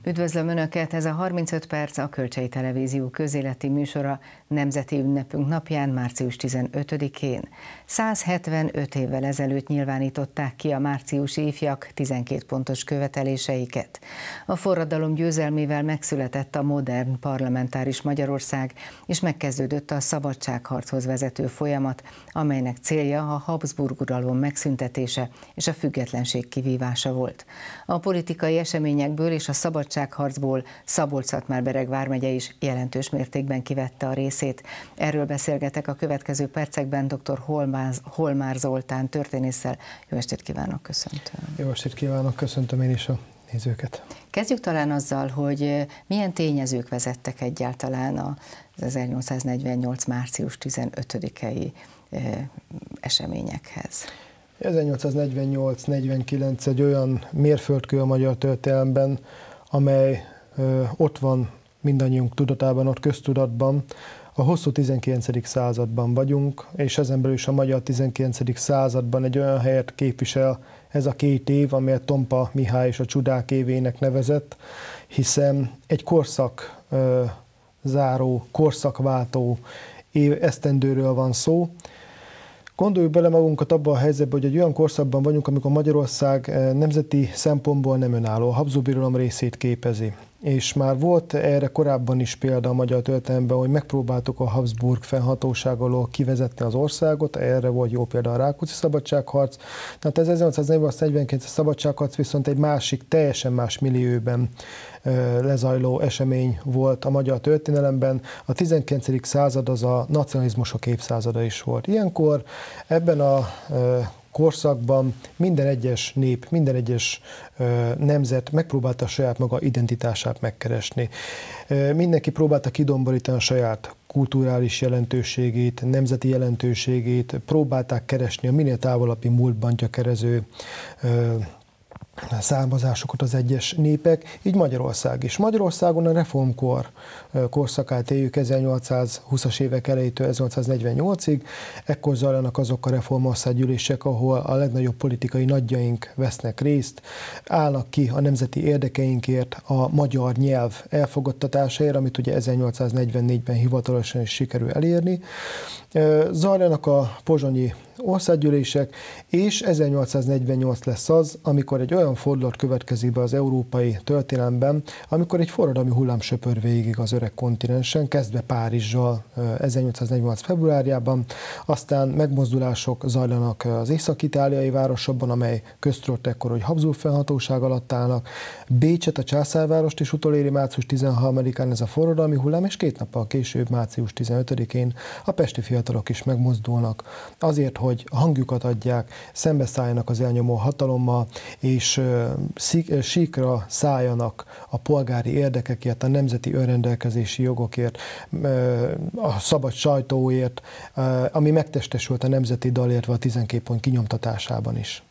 Üdvözlöm Önöket, ez a 35 perc a Kölcsei Televízió közéleti műsora Nemzeti Ünnepünk napján, március 15-én. 175 évvel ezelőtt nyilvánították ki a márciusi ifjak 12 pontos követeléseiket. A forradalom győzelmével megszületett a modern parlamentáris Magyarország, és megkezdődött a szabadságharchoz vezető folyamat, amelynek célja a Habsburg uralom megszüntetése és a függetlenség kivívása volt. A politikai eseményekből és a szabadságharcból Szabolcs-Szatmár-Bereg vármegye is jelentős mértékben kivette a részét. Erről beszélgetek a következő percekben dr. Holmár Zoltán történésszel. Jó estét kívánok, köszöntöm. Jó estét kívánok, köszöntöm én is a nézőket. Kezdjük talán azzal, hogy milyen tényezők vezettek egyáltalán az 1848. március 15-i eseményekhez. 1848-49 egy olyan mérföldkő a magyar történelemben, amely ott van mindannyiunk tudatában, ott köztudatban. A hosszú 19. században vagyunk, és ezen belül is a magyar 19. században egy olyan helyet képvisel ez a két év, amelyet Tompa Mihály és a csodák évének nevezett, hiszen egy korszak záró, korszakváltó esztendőről van szó. Gondoljuk bele magunkat abba a helyzetbe, hogy egy olyan korszakban vagyunk, amikor Magyarország nemzeti szempontból nem önálló, a Habsburg Birodalom részét képezi. És már volt erre korábban is példa a magyar történelemben, hogy megpróbáltuk a Habsburg fennhatóság alól kivezetni az országot, erre volt jó példa a Rákóczi szabadságharc. Tehát ez 1849-es szabadságharc viszont egy másik, teljesen más millióben lezajló esemény volt a magyar történelemben. A 19. század az a nacionalizmusok évszázada is volt. Ilyenkor ebben a korszakban minden egyes nép, minden egyes nemzet megpróbálta a saját maga identitását megkeresni. Mindenki próbálta kidomborítani a saját kulturális jelentőségét, nemzeti jelentőségét, próbálták keresni a minél távolabbi múltban gyökerező származásokat az egyes népek, így Magyarország is. Magyarországon a reformkor korszakát éljük 1820-as évek elejétől 1848-ig, ekkor zajlanak azok a reformországgyűlések, ahol a legnagyobb politikai nagyjaink vesznek részt, állnak ki a nemzeti érdekeinkért, a magyar nyelv elfogadtatásáért, amit ugye 1844-ben hivatalosan is sikerül elérni. Zajlanak a pozsonyi országgyűlések, és 1848 lesz az, amikor egy olyan fordulat következik be az európai történelemben, amikor egy forradalmi hullám söpör végig az öreg kontinensen, kezdve Párizsal 1848. februárjában, aztán megmozdulások zajlanak az észak-itáliai városokban, amely köztudott ekkor, hogy Habsburg fennhatóság alatt állnak, Bécset, a császárvárost is utoléri március 13-án ez a forradalmi hullám, és 2 nappal később, március 15-én a pesti fiatalok is megmozdulnak azért, hogy a hangjukat adják, szembeszálljanak az elnyomó hatalommal, és síkra szálljanak a polgári érdekekért, a nemzeti önrendelkezési jogokért, a szabad sajtóért, ami megtestesült a nemzeti dal, illetve a 12 pont kinyomtatásában is.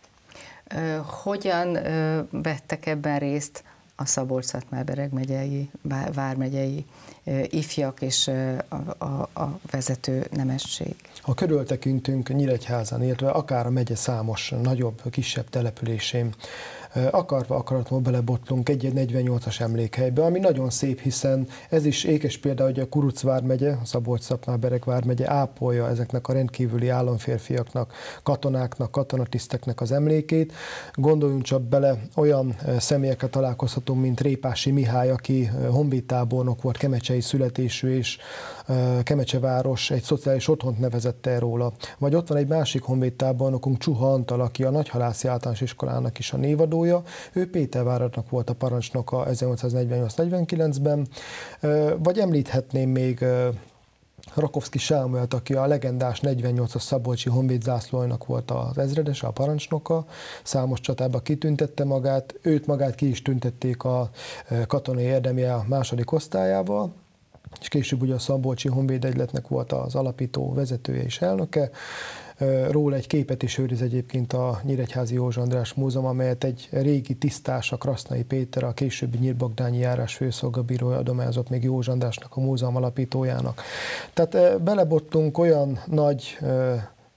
Hogyan vettek ebben részt a Szabolcs-Szatmár-Bereg megyei, vármegyei ifjak és a vezető nemesség? Ha körültekintünk Nyíregyházan, illetve akár a megye számos nagyobb, kisebb településén, akarva akaratlanul belebotlunk egy 48-as emlékhelybe, ami nagyon szép, hiszen ez is ékes példa, hogy a Kuruc vármegye, a Szabolcs-Szatmár-Bereg vármegye ápolja ezeknek a rendkívüli államférfiaknak, katonáknak, katonatiszteknek az emlékét. Gondoljunk csak bele, olyan személyekkel találkozhatunk, mint Répási Mihály, aki honvédtábornok volt, kemecsei születésű, és Kemecseváros egy szociális otthont nevezett el róla. Vagy ott van egy másik honvédtábornokunk, Csuha Antal, aki a Nagyhalászi Általános Iskolának is a névadója. Ő Péterváradnak volt a parancsnoka 1848-49-ben. Vagy említhetném még Rakovszky Sámuelt, aki a legendás 48-as szabolcsi honvédzászlóinak volt az ezredese, a parancsnoka, számos csatába kitüntette magát, őt magát ki is tüntették a katonai érdemje a második osztályával, és később ugye a Szabolcsi Honvédegyletnek volt az alapító vezetője és elnöke. Róla egy képet is őriz egyébként a Nyíregyházi József András Múzeum, amelyet egy régi tisztás, a Krasznai Péter, a későbbi Nyírbogdányi járás főszolgabírója adományozott még József Andrásnak, a múzeum alapítójának. Tehát belebottunk olyan nagy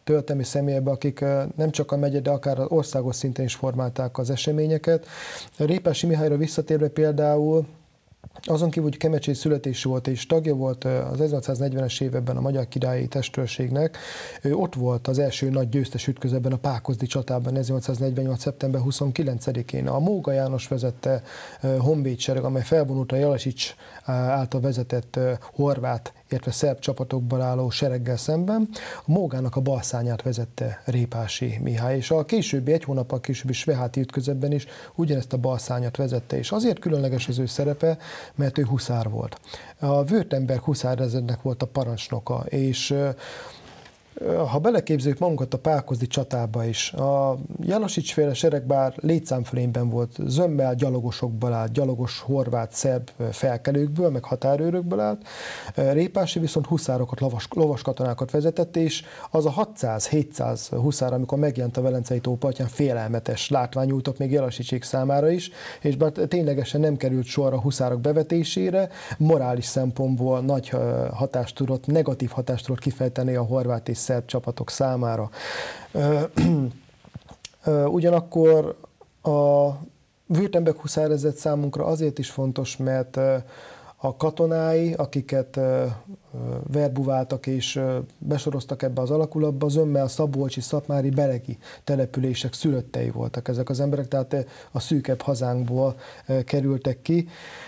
történelmi személyekbe, akik nem csak a megye, de akár az országos szinten is formálták az eseményeket. Répási Mihályra visszatérve például, azon kívül, hogy Kemecsén születésű volt és tagja volt az 1840-es években a Magyar Királyi Testőrségnek, ő ott volt az első nagy győztes ütközetben, a Pákozdi csatában 1848. szeptember 29-én. A Móga János vezette honvédsereg, amely felvonult a Jellasics által vezetett horvát, illetve szerb csapatokból álló sereggel szemben. A Mógának a balszárnyát vezette Répási Mihály, és a későbbi, egy hónappal későbbi Sveháti ütközetben is ugyanezt a balszárnyat vezette, és azért különleges az ő szerepe, mert ő huszár volt. A Württemberg huszárezrednek volt a parancsnoka, és ha beleképzeljük magunkat a Pákozdi csatába is, a Jellasics-féle sereg bár létszámfölényben volt, zömmel gyalogosokból állt, gyalogos, horvát, szerb felkelőkből, meg határőrökből állt, Répási viszont huszárokat, lovas katonákat vezetett, és az a 600-700 huszár, amikor megjelent a Velencei tó partján, félelmetes látvány nyújtott még Jellasicsék számára is, és bár ténylegesen nem került sor a huszárok bevetésére, morális szempontból nagy hatást tudott, negatív hatást tudott kifejteni a horvát és szerb csapatok számára. Ugyanakkor a Württemberg huszárezred számunkra azért is fontos, mert a katonái, akiket verbuváltak és besoroztak ebbe az alakulatba, zömmel szabolcsi, szatmári, beregi települések szülöttei voltak ezek az emberek, tehát a szűkebb hazánkból kerültek ki.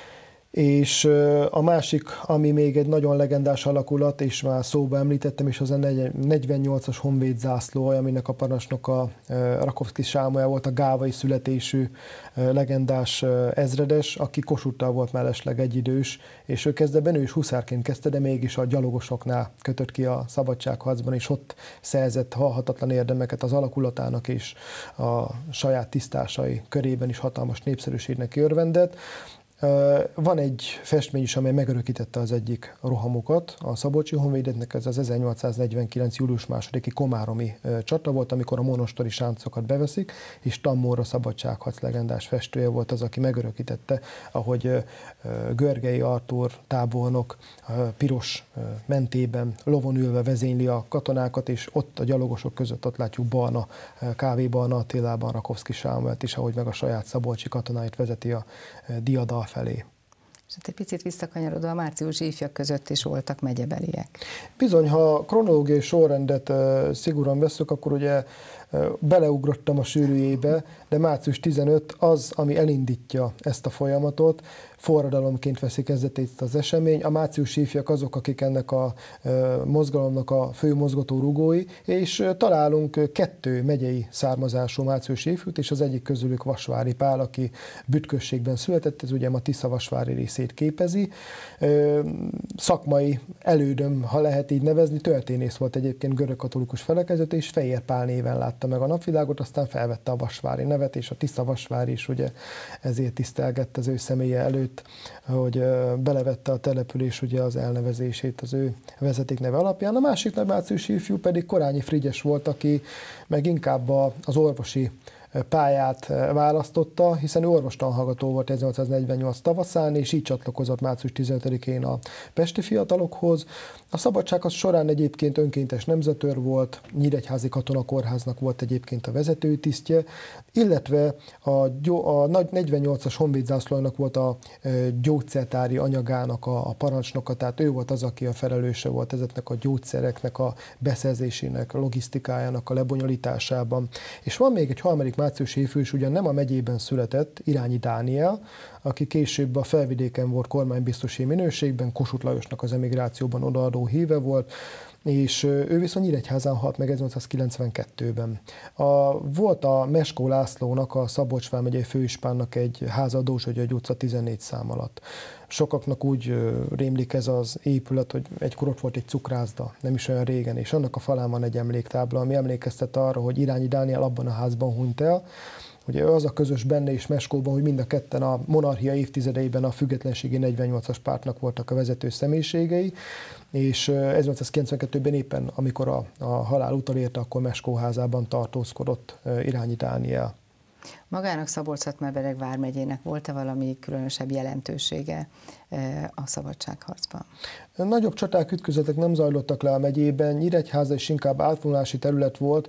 És a másik, ami még egy nagyon legendás alakulat, és már szóba említettem, és az a 48-as honvéd zászló, aminek a parancsnoka Rakovszky Sámuel volt, a gávai születésű legendás ezredes, aki Kossuthtal volt mellesleg egyidős, és ő kezdetben ő is huszárként kezdte, de mégis a gyalogosoknál kötött ki a szabadságharcban, és ott szerzett halhatatlan érdemeket az alakulatának, és a saját tisztásai körében is hatalmas népszerűségnek örvendett. Van egy festmény is, amely megörökítette az egyik rohamukat. A Szabolcsi honvédetnek ez az 1849. július 2-i komáromi csata volt, amikor a monostori sáncokat beveszik, és Tammóra a szabadságharc legendás festője volt az, aki megörökítette, ahogy Görgei Artúr tábornok piros mentében lovon ülve vezényli a katonákat, és ott a gyalogosok között ott látjuk Barna, Kávébarna Attilában Rakovszky Sámuelt is, ahogy meg a saját szabolcsi katonáit vezeti a diadal felé. És egy picit visszakanyarodva, a márciusi ifjak között is voltak megyebeliek. Bizony, ha kronológiai sorrendet szigorúan veszük, akkor ugye beleugrottam a sűrűjébe, de március 15 az, ami elindítja ezt a folyamatot, forradalomként veszi kezdetét az esemény. A márciusi ifjak azok, akik ennek a mozgalomnak a fő mozgatórugói, és találunk 2 megyei származású márciusi ifjút, és az egyik közülük Vasvári Pál, aki Bütközségben született, ez ugye ma Tisza-Vasvári részét képezi. Szakmai elődöm, ha lehet így nevezni, történész volt egyébként, görögkatolikus felekezet, és Fejér Pál néven látta meg a napvilágot, aztán felvette a Vasvári nevet, és a Tisza-Vasvári is ugye ezért tisztelgett az ő személye előtt, hogy belevette a település ugye az elnevezését az ő vezetékneve alapján. A másik nagy márciusi ifjú pedig Korányi Frigyes volt, aki meg inkább az orvosi pályát választotta, hiszen ő orvostanhallgató volt 1848 tavaszán, és így csatlakozott március 15-én a pesti fiatalokhoz. A szabadságharc során egyébként önkéntes nemzetőr volt, Nyíregyházi Katonakórháznak volt egyébként a vezetőtisztje, illetve a nagy 48-as honvédzászlónak volt a gyógyszertári anyagának a parancsnoka, tehát ő volt az, aki a felelőse volt ezeknek a gyógyszereknek a beszerzésének, a logisztikájának a lebonyolításában. És van még egy harmadik márciusi ifjú is, ugyan nem a megyében született, Irányi Dániel, aki később a Felvidéken volt kormánybiztosi minőségben, Kossuth Lajosnak az emigrációban odaadó híve volt, és ő viszont Nyíregyházán halt meg 1892-ben. Volt a Meskó Lászlónak, a Szabolcs vármegyei főispánnak egy háza a Dózsa-György utca 14 szám alatt. Sokaknak úgy rémlik ez az épület, hogy egykor ott volt egy cukrászda, nem is olyan régen, és annak a falán van egy emléktábla, ami emlékeztet arra, hogy Irányi Dániel abban a házban hunyt el. Ugye az a közös benne és Meskóban, hogy mind a ketten a monarchia évtizedeiben a függetlenségi 48-as pártnak voltak a vezető személyiségei, és 1892-ben éppen, amikor a halál utolérte, akkor Meskó házában tartózkodott Irányi Dániel. Magának Szabolcs-Szatmár-Bereg vármegyének volt-e valami különösebb jelentősége a szabadságharcban? Nagyobb csaták, ütközetek nem zajlottak le a megyében, Nyíregyháza is inkább átvonulási terület volt.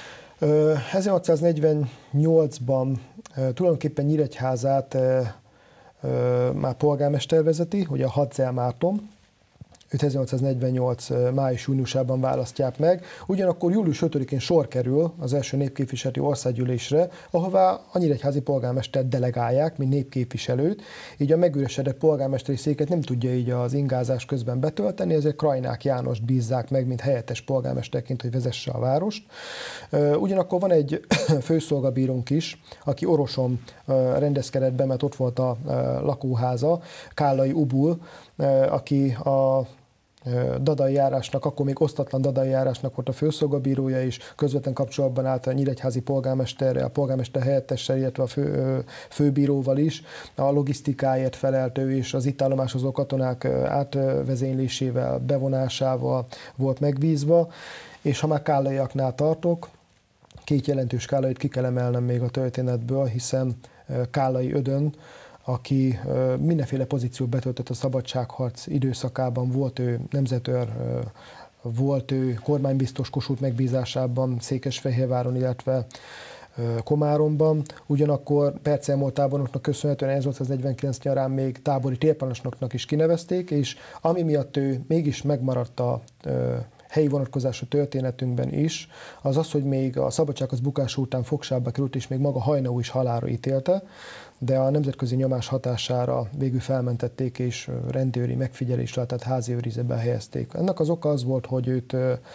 1648-ban tulajdonképpen Nyíregyházát már polgármester vezeti, ugye a Hadzel Márton, őt 1848. május-júniusában választják meg. Ugyanakkor július 5-én sor kerül az első népképviseleti országgyűlésre, ahová a nyíregyházi polgármestert delegálják, mint népképviselőt. Így a megüresedett polgármesteri széket nem tudja így az ingázás közben betölteni, ezért Krajnák Jánost bízzák meg, mint helyettes polgármesterként, hogy vezesse a várost. Ugyanakkor van egy főszolgabírónk is, aki Oroson rendezkedett be, mert ott volt a lakóháza, Kállai Ubul, aki a Dadai járásnak, akkor még osztatlan Dadai járásnak volt a főszolgabírója is, közvetlen kapcsolatban állt a nyíregyházi polgármesterrel, a polgármester helyettessel, illetve a főbíróval is. A logisztikáért felelt ő is, az itt állomásozó katonák átvezénylésével, bevonásával volt megbízva, és ha már kállaiaknál tartok, két jelentős kállait ki kell emelnem még a történetből, hiszen Kállai Ödön, aki mindenféle pozíciót betöltött a szabadságharc időszakában, volt ő nemzetőr, volt ő kormánybiztos Kossuth megbízásában, Székesfehérváron, illetve Komáromban. Ugyanakkor Percelmol tábornoknak köszönhetően 1849 nyarán még tábori térparancsnoknak is kinevezték, és ami miatt ő mégis megmaradt a helyi vonatkozású történetünkben is, az az, hogy még a szabadságharc bukása után fogságba került, és még maga Haynau is halálra ítélte, de a nemzetközi nyomás hatására végül felmentették, és rendőri megfigyelésre, tehát házi őrizetbe helyezték. Ennek az oka az volt, hogy őt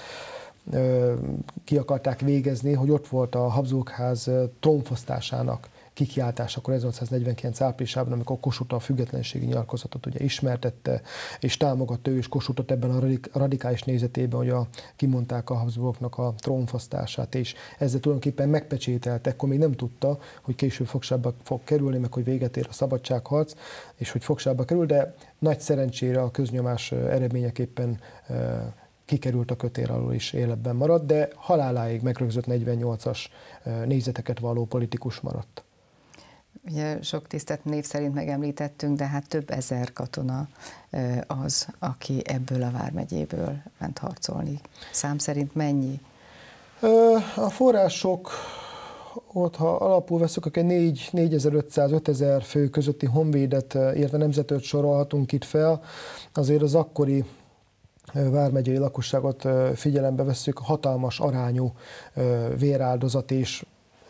ki akarták végezni, hogy ott volt a Habsburg-ház trónfosztásának kikiáltásakor 1849 áprilisában, amikor Kossuth a függetlenségi nyilatkozatot ugye ismertette, és támogatta ő is Kossuthot ebben a radikális nézetében, hogy kimondták a Habsburgoknak a trónfosztását, és ezzel tulajdonképpen megpecsételte, akkor még nem tudta, hogy később fogságba fog kerülni, meg hogy véget ér a szabadságharc, és hogy fogságba kerül, de nagy szerencsére a köznyomás eredményeképpen kikerült a kötél alól is életben maradt, de haláláig megrögzött 48-as nézeteket valló politikus maradt. Ugye sok tisztet név szerint megemlítettünk, de hát több ezer katona az, aki ebből a vármegyéből ment harcolni. Szám szerint mennyi? A források, ott, ha alapul veszük, akkor 4500-5000 fő közötti honvédet, illetve nemzetőrt sorolhatunk itt fel. Azért az akkori vármegyei lakosságot figyelembe vesszük, hatalmas arányú véráldozat és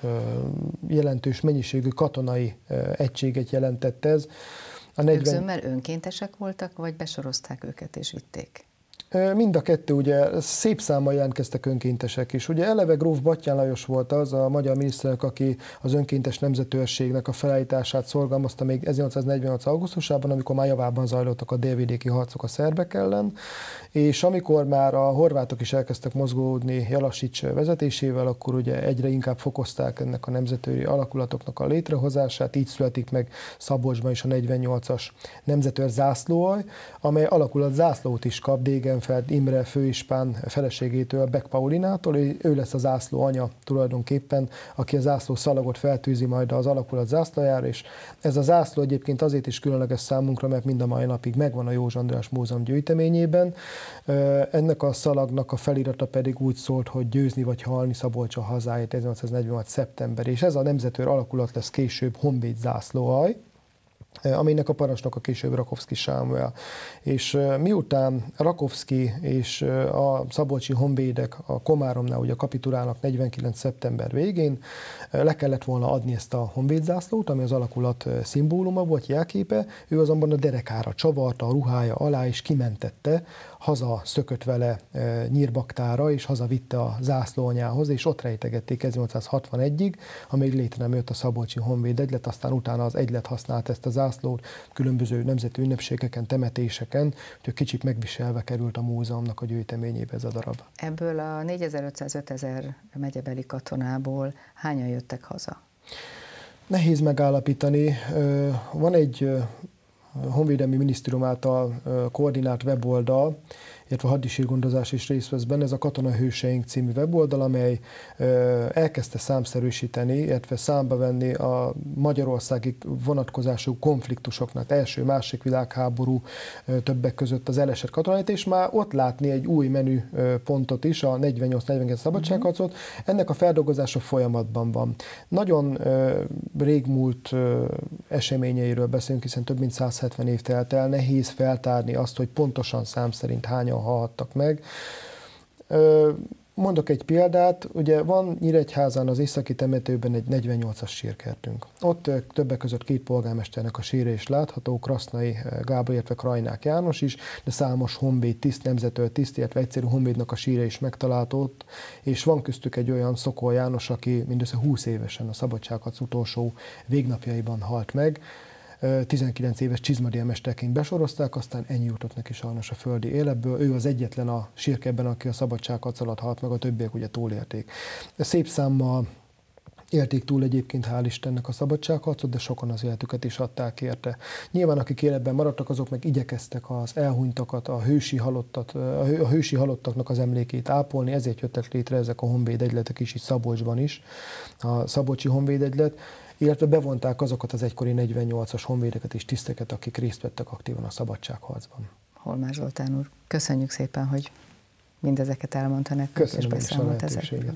jelentős mennyiségű katonai egységet jelentett ez. Ők zömmel önkéntesek voltak, vagy besorozták őket és vitték? Mind a kettő, ugye szép számmal jelentkeztek önkéntesek is. Ugye eleve gróf Batthyány Lajos volt az a magyar miniszterelnök, aki az önkéntes nemzetőrségnek a felállítását szorgalmazta még 1848. augusztusában, amikor már javában zajlottak a délvidéki harcok a szerbek ellen, és amikor már a horvátok is elkezdtek mozgódni Jellasics vezetésével, akkor ugye egyre inkább fokozták ennek a nemzetőri alakulatoknak a létrehozását, így születik meg Szabolcsban is a 48-as nemzetőr zászlóalj, amely alakulat zászlót is kap Degenfeld Imre főispán feleségétől, Beck Paulinától, ő lesz a zászló anya tulajdonképpen, aki a zászló szalagot feltűzi majd az alakulat zászlajára, és ez a zászló egyébként azért is különleges számunkra, mert mind a mai napig megvan a József András Múzeum gyűjteményében. Ennek a szalagnak a felirata pedig úgy szólt, hogy győzni vagy halni Szabolcs a hazáért 1846. szeptember, és ez a nemzetőr alakulat lesz később honvéd zászlóalj, aminek a parancsnoka később Rakovszky Sámuel. És miután Rakovszky és a szabolcsi honvédek a Komáromnál ugye kapitulálnak 49. szeptember végén, le kellett volna adni ezt a honvédzászlót, ami az alakulat szimbóluma volt, jelképe, ő azonban a derekára csavarta, a ruhája alá és kimentette, haza szökött vele Nyírbaktára, és hazavitte a zászlóanyához, és ott rejtegették 1861-ig, amíg létre nem jött a Szabolcsi Honvéd Egylet, aztán utána az Egylet használt ezt a zászlót különböző nemzeti ünnepségeken, temetéseken, úgyhogy kicsit megviselve került a múzeumnak a gyűjteményébe ez a darab. Ebből a 4500-5000 megyebeli katonából hányan jöttek haza? Nehéz megállapítani. Van egy honvédelmi minisztérium által koordinált weboldal, illetve hadisírgondozás is részt vesz benne. Ez a Katonahőseink című weboldal, amely elkezdte számszerűsíteni, illetve számba venni a magyarországi vonatkozású konfliktusoknak, első-másik világháború, többek között az elesett katonait, és már ott látni egy új menü pontot is, a 48-49 szabadságharcot. Ennek a feldolgozása folyamatban van. Nagyon régmúlt eseményeiről beszélünk, hiszen több mint 170 év telt el, nehéz feltárni azt, hogy pontosan szám szerint hányan halhattak meg. Mondok egy példát, ugye van Nyíregyházán az északi temetőben egy 48-as sírkertünk. Ott többek között két polgármesternek a síre is látható, Krasznai Gábor, illetve Krajnák János is, de számos honvéd tiszt, nemzetőr tiszt, illetve egyszerű honvédnak a síre is megtalálható ott, és van köztük egy olyan Szokol János, aki mindössze 20 évesen a szabadságharc utolsó végnapjaiban halt meg. 19 éves csizmadélmesterként besorozták, aztán ennyi jutott neki sajnos a földi életből. Ő az egyetlen a sírkertben, aki a szabadságharc alatt halt meg, a többiek ugye túlélték. Szép számmal élték túl egyébként, hál' Istennek a szabadságharcot, de sokan az életüket is adták érte. Nyilván akik életben maradtak, azok meg igyekeztek az elhunytakat, a hősi halottaknak az emlékét ápolni, ezért jöttek létre ezek a honvédegyletek is, itt Szabolcsban is, a Szabolcsi honvédegylet, illetve bevonták azokat az egykori 48-as honvédeket és tiszteket, akik részt vettek aktívan a szabadságharcban. Holmár Zoltán úr, köszönjük szépen, hogy mindezeket elmondta nekünk, és beszámolt ezekről.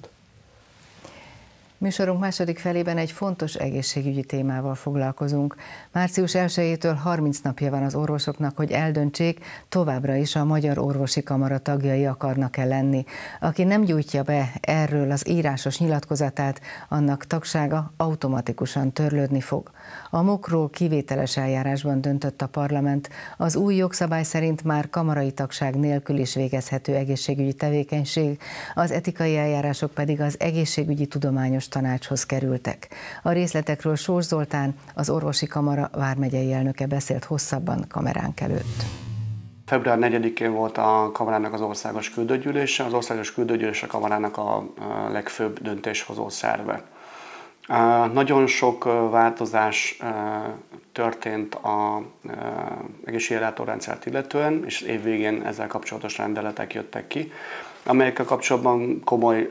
Műsorunk második felében egy fontos egészségügyi témával foglalkozunk. Március 1-től 30 napja van az orvosoknak, hogy eldöntsék, továbbra is a Magyar Orvosi Kamara tagjai akarnak-e lenni. Aki nem gyújtja be erről az írásos nyilatkozatát, annak tagsága automatikusan törlődni fog. A MOK-ról kivételes eljárásban döntött a parlament. Az új jogszabály szerint már kamarai tagság nélkül is végezhető egészségügyi tevékenység, az etikai eljárások pedig az egészségügyi tudományos tanácshoz kerültek. A részletekről Sós Zoltán, az Orvosi Kamara vármegyei elnöke beszélt hosszabban kameránk előtt. Február 4-én volt a Kamarának az országos küldőgyűlése. Az országos küldőgyűlés a Kamarának a legfőbb döntéshozó szerve. Nagyon sok változás történt az egészségellátórendszert illetően, és évvégén ezzel kapcsolatos rendeletek jöttek ki, amelyekkel kapcsolatban komoly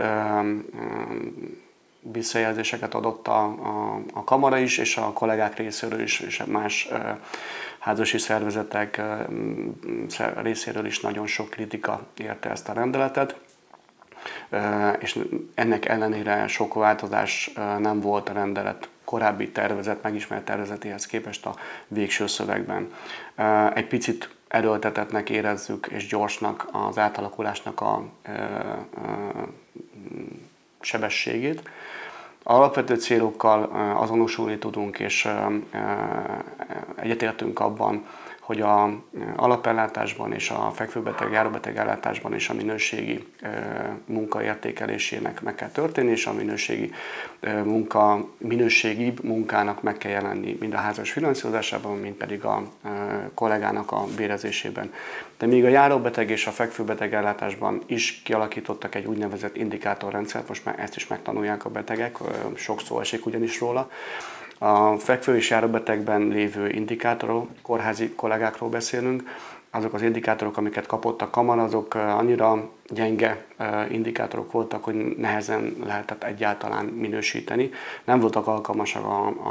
visszajelzéseket adott a kamara is, és a kollégák részéről is, és más házasi szervezetek részéről is nagyon sok kritika érte ezt a rendeletet, és ennek ellenére sok változás nem volt a rendelet korábbi tervezet, megismert tervezetéhez képest a végső szövegben. Egy picit erőltetettnek érezzük, és gyorsnak az átalakulásnak a sebességét. Alapvető célokkal azonosulni tudunk, és egyetértünk abban, hogy az alapellátásban és a fekvőbeteg, járóbeteg ellátásban is a minőségi munka értékelésének meg kell történni, és a minőségibb munkának meg kell jelenni mind a házas finanszírozásában, mind pedig a kollégának a bérezésében. De még a járóbeteg és a fekvőbeteg ellátásban is kialakítottak egy úgynevezett indikátorrendszert, most már ezt is megtanulják a betegek, sok szó esik ugyanis róla. A fekvő és járóbetegben lévő indikátorok, kórházi kollégákról beszélünk, azok az indikátorok, amiket kapott a kamara, azok annyira gyenge indikátorok voltak, hogy nehezen lehetett egyáltalán minősíteni. Nem voltak alkalmasak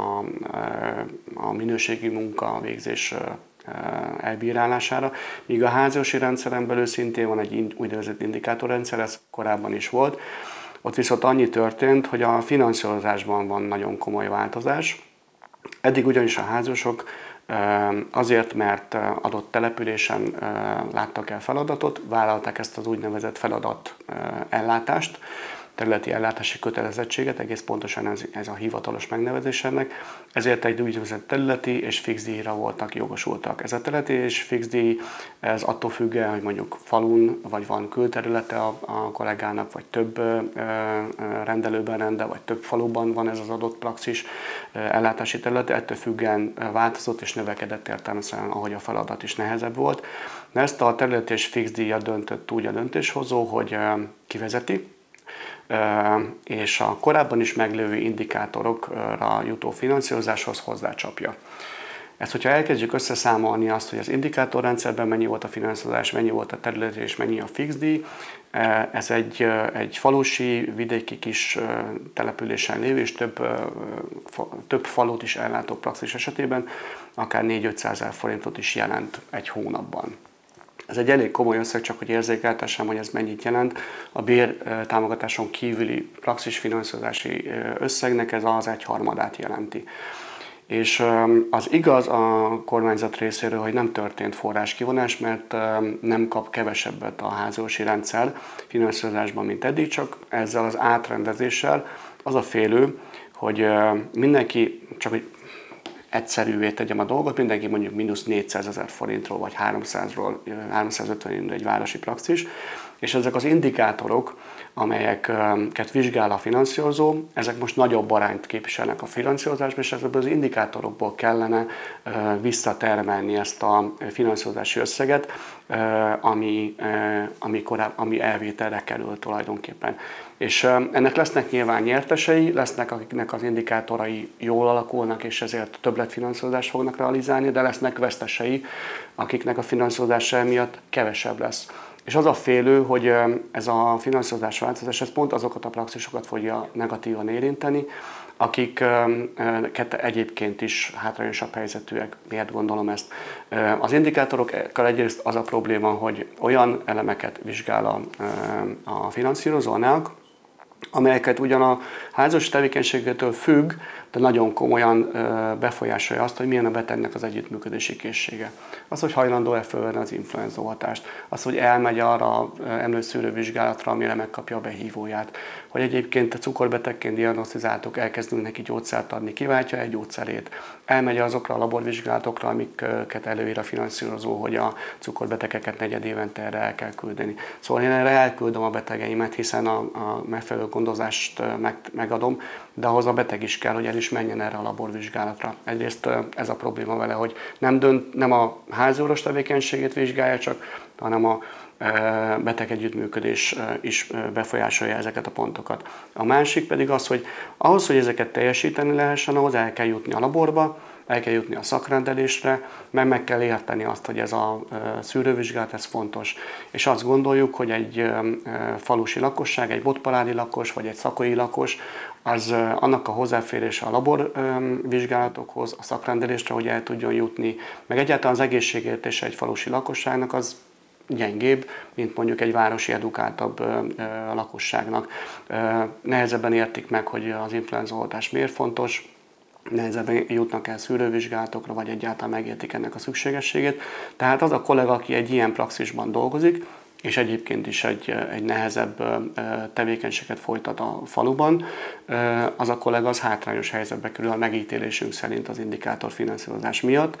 a minőségi munka végzés elbírálására, míg a háziorvosi rendszeren belül szintén van egy úgynevezett indikátorrendszer, ez korábban is volt. Ott viszont annyi történt, hogy a finanszírozásban van nagyon komoly változás. Eddig ugyanis a házasok azért, mert adott településen láttak el feladatot, vállalták ezt az úgynevezett feladat ellátást, területi ellátási kötelezettséget, egész pontosan ez a hivatalos megnevezés ennek, ezért egy úgynevezett területi és fix díjra voltak jogosultak. Ez a területi és fix díj, ez attól függ, hogy mondjuk falun, vagy van külterülete a kollégának, vagy több rendelőben rendel, vagy több faluban van ez az adott praxis ellátási területe, ettől függően változott és növekedett értelemszerűen, ahogy a feladat is nehezebb volt. De ezt a területi és fix díjat döntött úgy a döntéshozó, hogy kivezeti, és a korábban is meglévő indikátorokra jutó finanszírozáshoz hozzácsapja. Ezt, hogyha elkezdjük összeszámolni azt, hogy az indikátorrendszerben mennyi volt a finanszírozás, mennyi volt a területi és mennyi a fixdíj, ez egy falusi, vidéki kis településen lévő és több falut is ellátó praxis esetében akár 400-500 000 forintot is jelent egy hónapban. Ez egy elég komoly összeg, csak hogy érzékeltessem, hogy ez mennyit jelent. A bértámogatáson kívüli praxis finanszírozási összegnek ez az 1/3 jelenti. És az igaz a kormányzat részéről, hogy nem történt forráskivonás, mert nem kap kevesebbet a háziorvosi rendszer finanszírozásban, mint eddig, csak ezzel az átrendezéssel az a félő, hogy mindenki, csak hogy egyszerűvé tegyem a dolgot, mindenki mondjuk mínusz 400 000 forintról vagy 350 egy városi praxis, és ezek az indikátorok, amelyeket vizsgál a finanszírozó, ezek most nagyobb arányt képviselnek a finanszírozásban, és ezekből az indikátorokból kellene visszatermelni ezt a finanszírozási összeget, ami elvételre kerül tulajdonképpen. És ennek lesznek nyilván nyertesei, lesznek, akiknek az indikátorai jól alakulnak, és ezért többletfinanszírozást fognak realizálni, de lesznek vesztesei, akiknek a finanszírozása miatt kevesebb lesz. És az a félő, hogy ez a finanszírozás változás, ez pont azokat a praxisokat fogja negatívan érinteni, akiket egyébként is hátrányosabb helyzetűek. Miért gondolom ezt? Az indikátorokkal egyrészt az a probléma, hogy olyan elemeket vizsgál a finanszírozó, a NEAK, amelyeket ugyan a házas tevékenységétől függ, de nagyon komolyan befolyásolja azt, hogy milyen a betegnek az együttműködési készsége. Az, hogy hajlandó-e fölvenni az influenzaoltást, az, hogy elmegy arra az emlőszűrővizsgálatra, amire megkapja a behívóját, hogy egyébként a cukorbetegként diagnosztizáltok, elkezdünk neki gyógyszert adni, kiváltja egy gyógyszerét, elmegy azokra a laborvizsgálatokra, amiket előír a finanszírozó, hogy a cukorbetegeket negyed évente erre el kell küldeni. Szóval én erre elküldöm a betegeimet, hiszen a megfelelő gondozást megadom, de ahhoz a beteg is kell, hogy el is menjen erre a laborvizsgálatra. Egyrészt ez a probléma vele, hogy nem a háziorvos tevékenységét vizsgálja csak, hanem a beteg együttműködés is befolyásolja ezeket a pontokat. A másik pedig az, hogy ahhoz, hogy ezeket teljesíteni lehessen, ahhoz el kell jutni a laborba, el kell jutni a szakrendelésre, mert meg kell érteni azt, hogy ez a szűrővizsgálat, ez fontos. És azt gondoljuk, hogy egy falusi lakosság, egy botpaládi lakos, vagy egy szakai lakos, az annak a hozzáférése a laborvizsgálatokhoz, a szakrendelésre, hogy el tudjon jutni, meg egyáltalán az egészségértése egy falusi lakosságnak az gyengébb, mint mondjuk egy városi edukáltabb lakosságnak. Nehezebben értik meg, hogy az influenzaoltás miért fontos, nehezebben jutnak el szűrővizsgálatokra, vagy egyáltalán megértik ennek a szükségességét. Tehát az a kollega, aki egy ilyen praxisban dolgozik, és egyébként is egy nehezebb tevékenységet folytat a faluban, az a kollega az hátrányos helyzetbe kerül a megítélésünk szerint az indikátor finanszírozás miatt,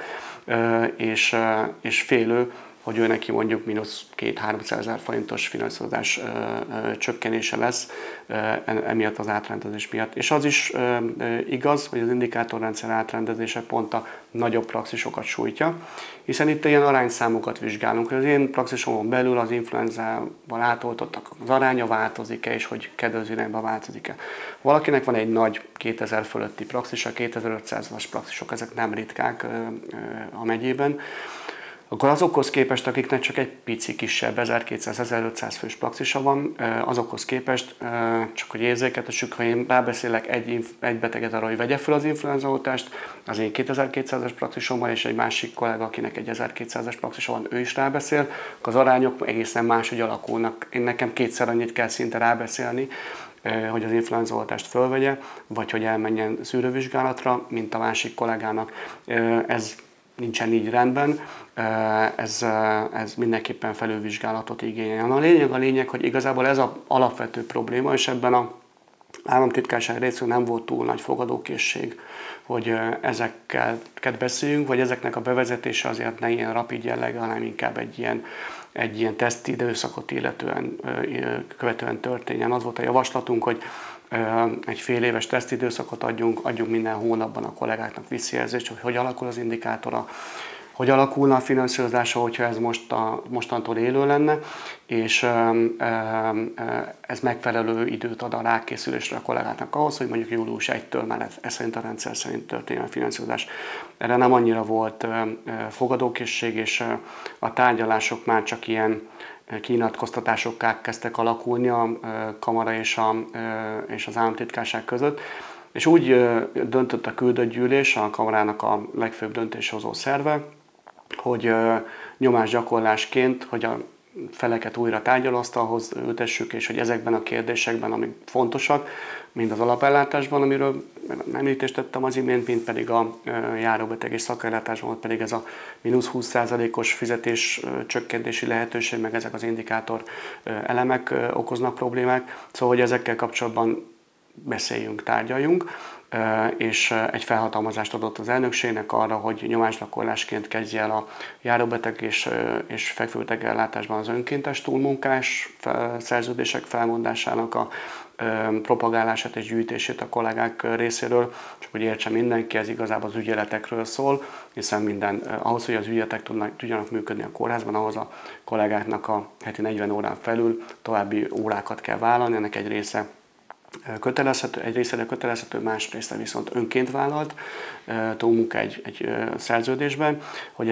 és félő, hogy ő neki mondjuk mínusz 200-300 000 forintos finanszírozás csökkenése lesz emiatt az átrendezés miatt. És az is igaz, hogy az indikátorrendszer átrendezése pont a nagyobb praxisokat sújtja, hiszen itt ilyen arányszámokat vizsgálunk, hogy az én praxisomon belül az influenzával átoltottak az aránya változik-e, és hogy kedvező irányba változik-e. Valakinek van egy nagy 2000 fölötti praxisa, 2500-as praxisok, ezek nem ritkák a megyében, akkor azokhoz képest, akiknek csak egy pici kisebb, 1200-1500 fős praxisa van, azokhoz képest, csak hogy érzékeltessük, ha én rábeszélek egy beteget arra, hogy vegye fel az influenzaoltást, az én 2200-as praxisomban, és egy másik kollega, akinek egy 1200-as praxisa van, ő is rábeszél, akkor az arányok egészen máshogy alakulnak. Én nekem kétszer annyit kell szinte rábeszélni, hogy az influenzaoltást fölvegye, vagy hogy elmenjen szűrővizsgálatra, mint a másik kollégának. Ez nincsen így rendben, ez mindenképpen felülvizsgálatot igényel. A lényeg, hogy igazából ez az alapvető probléma, és ebben az államtitkárság részéről nem volt túl nagy fogadókészség, hogy ezeket beszéljünk, vagy ezeknek a bevezetése azért ne ilyen rapid jellegű, hanem inkább egy ilyen teszti időszakot követően történjen. Az volt a javaslatunk, hogy egy fél éves tesztidőszakot adjunk minden hónapban a kollégáknak visszajelzést, hogy alakul az indikátora, hogy alakulna a finanszírozása, hogyha ez mostantól élő lenne, és ez megfelelő időt ad a rákészülésre a kollégáknak ahhoz, hogy mondjuk július 1-től már ez szerint a rendszer szerint történjen a finanszírozás. Erre nem annyira volt fogadókészség, és a tárgyalások már csak ilyen kinyilatkoztatásokká kezdtek alakulni a kamara és az államtitkárság között. És úgy döntött a küldött gyűlés, a kamarának a legfőbb döntéshozó szerve, hogy nyomásgyakorlásként, hogy a feleket újra tárgyalóasztalhoz ültessük, és hogy ezekben a kérdésekben, amik fontosak, mind az alapellátásban, amiről említést tettem az imént, mint pedig a járóbeteg és szakellátásban, pedig ez a -20%-os fizetés csökkentési lehetőség, meg ezek az indikátor elemek okoznak problémák. Szóval, hogy ezekkel kapcsolatban beszéljünk, tárgyaljunk, és egy felhatalmazást adott az elnökségnek arra, hogy nyomásgyakorlásként kezdje el a járóbeteg és fekvőbeteg ellátásban az önkéntes túlmunkás szerződések felmondásának a propagálását és gyűjtését a kollégák részéről, csak hogy értse mindenki, ez igazából az ügyeletekről szól, hiszen ahhoz, hogy az ügyeletek tudjanak működni a kórházban, ahhoz a kollégáknak a heti 40 órán felül további órákat kell vállalni, ennek egy része kötelezhető, más része viszont önként vállalt túlmunka egy szerződésben, hogy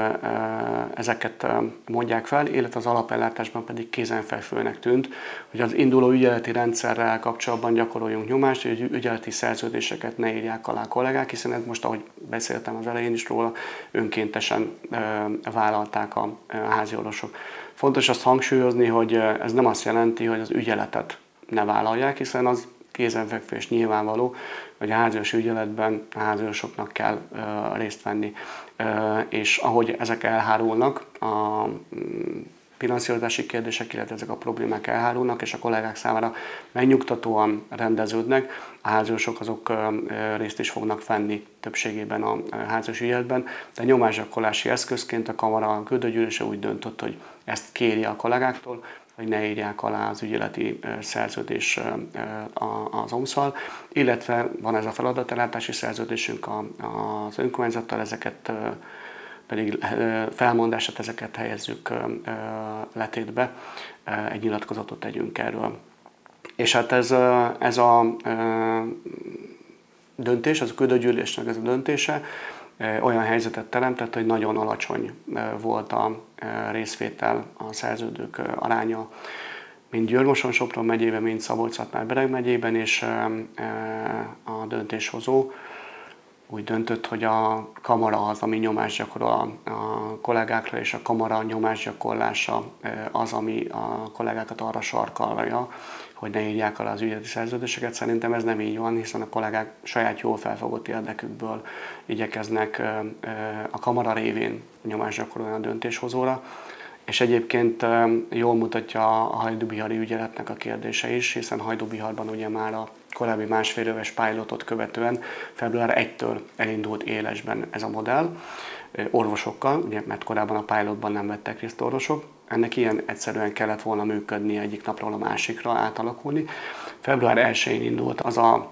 ezeket mondják fel, illetve az alapellátásban pedig kézenfekvőnek tűnt, hogy az induló ügyeleti rendszerrel kapcsolatban gyakoroljunk nyomást, hogy ügyeleti szerződéseket ne írják alá a kollégák, hiszen ez most, ahogy beszéltem az elején is róla, önkéntesen vállalták a háziorvosok. Fontos azt hangsúlyozni, hogy ez nem azt jelenti, hogy az ügyeletet ne vállalják, hiszen az kézenfekvő és nyilvánvaló, hogy a háziorvosi ügyeletben a háziorvosoknak kell részt venni. És ahogy ezek elhárulnak, a finanszírozási kérdések, illetve ezek a problémák elhárulnak, és a kollégák számára megnyugtatóan rendeződnek, a háziorvosok azok részt is fognak venni többségében a háziorvosi ügyeletben, de nyomásgyakorlási eszközként a kamara a küldőgyűlése úgy döntött, hogy ezt kéri a kollégáktól, hogy ne írják alá az ügyeleti szerződés az OMSZ-al, illetve van ez a feladatellátási szerződésünk az önkormányzattal, ezeket pedig felmondását, ezeket helyezzük letétbe, egy nyilatkozatot tegyünk erről. És hát ez a döntés, az a küldőgyűlésnek ez a döntése olyan helyzetet teremtett, hogy nagyon alacsony volt a részvétel, a szerződők aránya, mind Győr-Moson-Sopron megyében, mind Szabolcs-Szatmár-Bereg megyében, és a döntéshozó úgy döntött, hogy a kamara az, ami nyomást gyakorol a kollégákra, és a kamara nyomásgyakorlása az, ami a kollégákat arra sarkalja, hogy ne írják alá az ügyeleti szerződéseket. Szerintem ez nem így van, hiszen a kollégák saját jól felfogott érdekükből igyekeznek a kamara révén nyomást gyakorolni a döntéshozóra. És egyébként jól mutatja a hajdúbihari ügyeletnek a kérdése is, hiszen Hajdúbiharban ugye már a korábbi másfél éves pilotot követően február 1-től elindult élesben ez a modell orvosokkal, ugye, mert korábban a pilotban nem vettek részt orvosok. Ennek ilyen egyszerűen kellett volna működni, egyik napról a másikra átalakulni. Február 1-én indult az a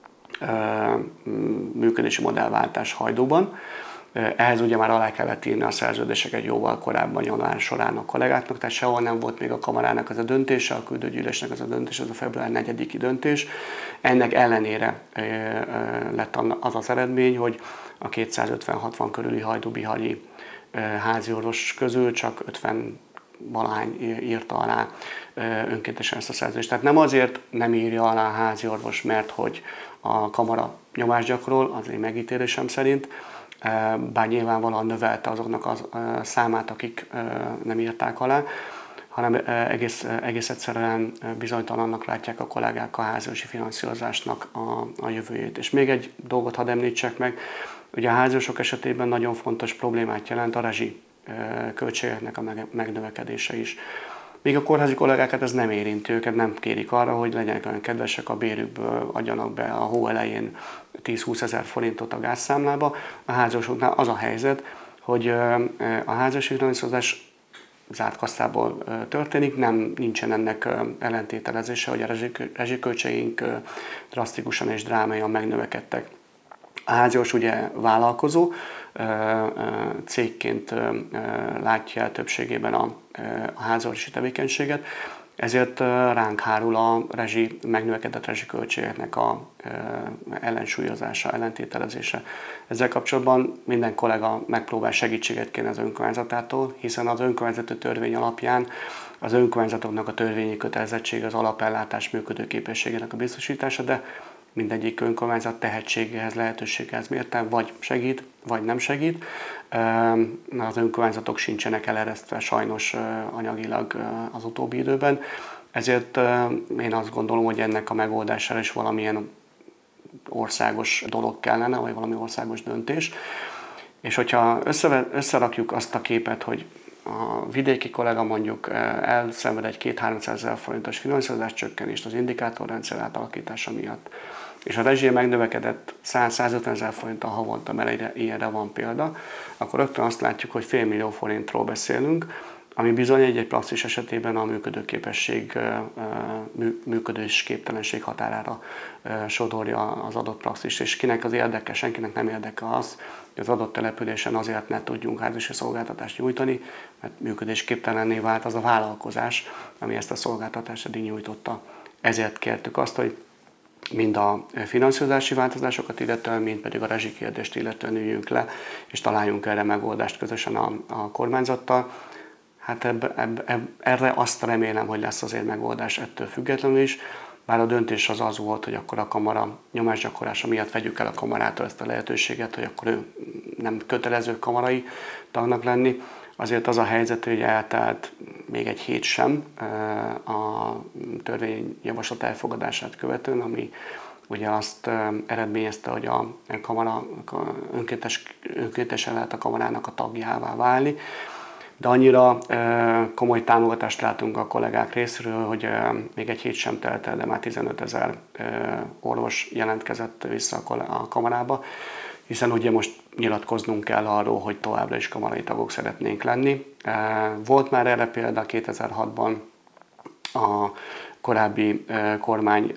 működési modellváltás Hajdúban. Ehhez ugye már alá kellett írni a szerződéseket jóval korábban, január során a kollégáknak, tehát sehol nem volt még a kamarának az a döntése, a küldőgyűlésnek az a döntés, az a február 4-i döntés. Ennek ellenére lett az az eredmény, hogy a 250-60 körüli hajdúbihari háziorvos közül csak 50 valahány írta alá önkéntesen ezt a szerződést. Tehát nem azért nem írja alá a háziorvos, mert hogy a kamara nyomást gyakorol, az én megítélésem szerint, bár nyilvánvalóan növelte azoknak a számát, akik nem írták alá, hanem egész egyszerűen bizonytalannak látják a kollégák a háziorvosi finanszírozásnak a jövőjét. És még egy dolgot hadd említsek meg, ugye a háziorvosok esetében nagyon fontos problémát jelent a rezsi költségeknek a megnövekedése is. Még a kórházi kollégákat ez nem érinti, őket nem kérik arra, hogy legyenek olyan kedvesek, a bérükből adjanak be a hó elején 10-20 ezer forintot a gázszámlába. A háziorvosoknál az a helyzet, hogy a háziorvosi finanszírozás zárt kasszából történik, nincsen ennek ellentételezése, hogy a rezsiköltségeink drasztikusan és drámaian megnövekedtek. A háziorvos ugye vállalkozó, cégként látja el többségében a házorvosi tevékenységet, ezért ránk hárul a megnövekedett rezsiköltségeknek a ellensúlyozása, ellentételezése. Ezzel kapcsolatban minden kollega megpróbál segítséget kérni az önkormányzatától, hiszen az önkormányzati törvény alapján az önkormányzatoknak a törvényi kötelezettsége az alapellátás működőképességének a biztosítása, de mindegyik önkormányzat tehetségéhez, lehetőséghez mérten vagy segít, vagy nem segít. Az önkormányzatok sincsenek eleresztve sajnos anyagilag az utóbbi időben, ezért én azt gondolom, hogy ennek a megoldására is valamilyen országos dolog kellene, vagy valami országos döntés. És hogyha összerakjuk azt a képet, hogy a vidéki kollega mondjuk elszenved egy 200-300 000 forintos finanszírozás csökkenést az indikátorrendszer átalakítása miatt, és a rezsie megnövekedett 100-150 000 forinttal havonta, mert ilyenre van példa, akkor rögtön azt látjuk, hogy fél millió forintról beszélünk, ami bizony egy praxis esetében a működőképesség, működésképtelenség határára sodorja az adott praxist, és kinek az érdeke, senkinek nem érdeke az, hogy az adott településen azért ne tudjunk házasi szolgáltatást nyújtani, mert működésképtelenné vált az a vállalkozás, ami ezt a szolgáltatást eddig nyújtotta. Ezért kértük azt, hogy mind a finanszírozási változásokat illetően, mind pedig a rezsikérdést illetően üljünk le, és találjunk erre megoldást közösen a kormányzattal. Hát erre azt remélem, hogy lesz azért megoldás ettől függetlenül is, bár a döntés az volt, hogy akkor a kamara nyomásgyakorlása miatt vegyük el a kamarától ezt a lehetőséget, hogy akkor ő nem kötelező kamarai tagnak lenni. Azért az a helyzet, hogy eltelt még egy hét sem a törvényjavaslat elfogadását követően, ami ugye azt eredményezte, hogy a kamara önkéntesen lehet a kamarának a tagjává válni. De annyira komoly támogatást látunk a kollégák részéről, hogy még egy hét sem telt el, de már 15 000 orvos jelentkezett vissza a kamarába, hiszen ugye most nyilatkoznunk kell arról, hogy továbbra is kamarai tagok szeretnénk lenni. Volt már erre példa 2006-ban a korábbi kormány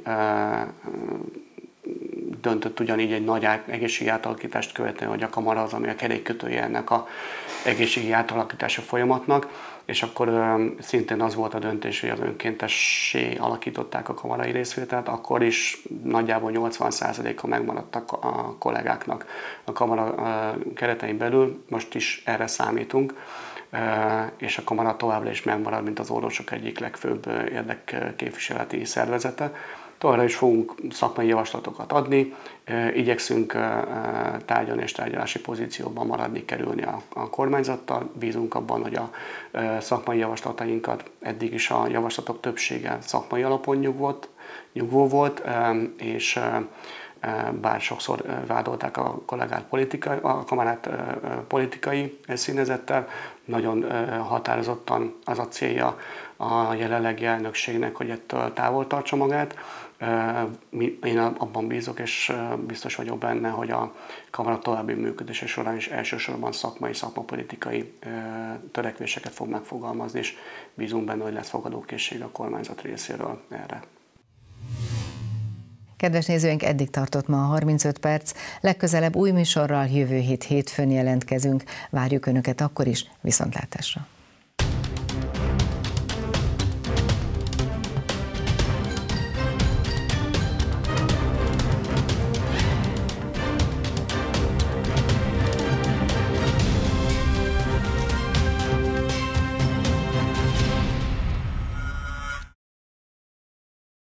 döntött ugyanígy egy nagy egészségi átalakítást követően, hogy a kamara az, ami a kerékkötője ennek az egészségi átalakítása folyamatnak, és akkor szintén az volt a döntés, hogy az önkéntessé alakították a kamarai részvételt, akkor is nagyjából 80%-a megmaradtak a kollégáknak a kamara keretein belül, most is erre számítunk, és a kamara továbbra is megmarad, mint az orvosok egyik legfőbb érdekképviseleti szervezete. Továbbra is fogunk szakmai javaslatokat adni, igyekszünk tárgyalni és tárgyalási pozícióban maradni, kerülni a kormányzattal. Bízunk abban, hogy a szakmai javaslatainkat eddig is a javaslatok többsége szakmai alapon nyugvó volt, és bár sokszor vádolták a kamarát politikai színezettel, nagyon határozottan az a célja a jelenlegi elnökségnek, hogy ettől távol tartsa magát. Én abban bízok, és biztos vagyok benne, hogy a kamara további működése során is elsősorban szakmapolitikai törekvéseket fog megfogalmazni, és bízunk benne, hogy lesz fogadókészség a kormányzat részéről erre. Kedves nézőink, eddig tartott ma a 35 perc, legközelebb új műsorral jövő hét hétfőn jelentkezünk. Várjuk Önöket akkor is, viszontlátásra!